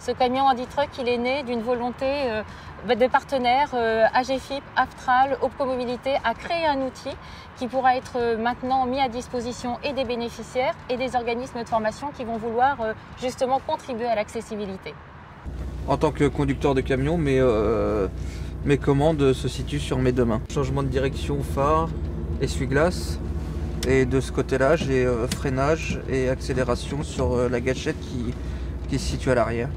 Ce camion Handitruck, il est né d'une volonté des partenaires AGFIP, Aftral, Opcomobilité à créer un outil qui pourra être maintenant mis à disposition et des bénéficiaires et des organismes de formation qui vont vouloir justement contribuer à l'accessibilité. En tant que conducteur de camion, mes commandes se situent sur mes deux mains. Changement de direction, phare, essuie-glace. Et de ce côté-là, j'ai freinage et accélération sur la gâchette qui se situe à l'arrière.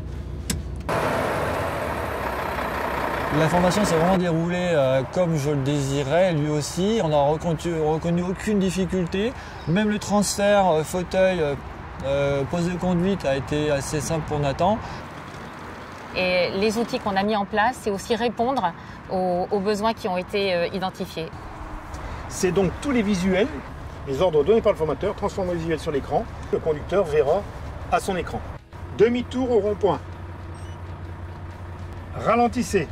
La formation s'est vraiment déroulée comme je le désirais, lui aussi. On n'a reconnu aucune difficulté. Même le transfert fauteuil, poste de conduite a été assez simple pour Nathan. Et les outils qu'on a mis en place, c'est aussi répondre aux besoins qui ont été identifiés. C'est donc tous les visuels, les ordres donnés par le formateur, transformés en visuels sur l'écran. Le conducteur verra à son écran. Demi-tour au rond-point. Ralentissez.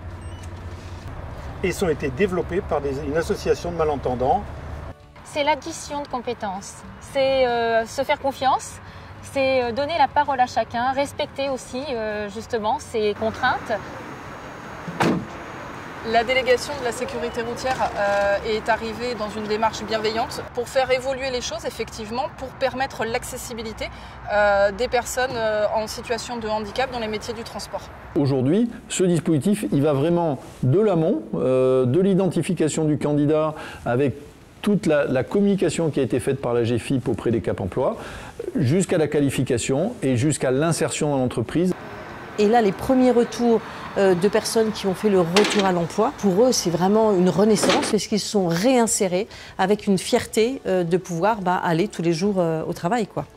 Et sont été développés par une association de malentendants. C'est l'addition de compétences, c'est se faire confiance, c'est donner la parole à chacun, respecter aussi justement ses contraintes. La délégation de la sécurité routière est arrivée dans une démarche bienveillante pour faire évoluer les choses, effectivement, pour permettre l'accessibilité des personnes en situation de handicap dans les métiers du transport. Aujourd'hui, ce dispositif, il va vraiment de l'amont, de l'identification du candidat avec toute la communication qui a été faite par la GFIP auprès des Cap Emploi, jusqu'à la qualification et jusqu'à l'insertion dans l'entreprise. Et là, les premiers retours de personnes qui ont fait le retour à l'emploi, pour eux, c'est vraiment une renaissance parce qu'ils se sont réinsérés avec une fierté de pouvoir aller tous les jours au travail, quoi.